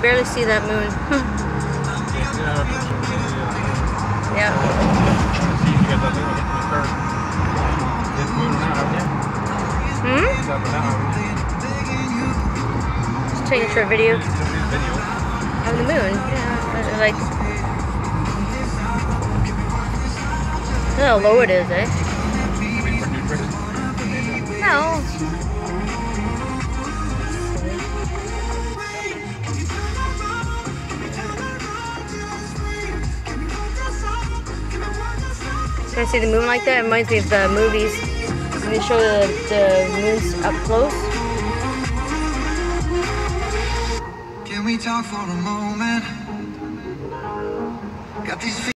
barely see that moon. Yeah. Just taking a short video of the moon. Yeah, like, look how low it is, eh? No. Can I see the moon like that? It reminds me of the movies. When they show the moons up close. Can we talk for a moment? Got these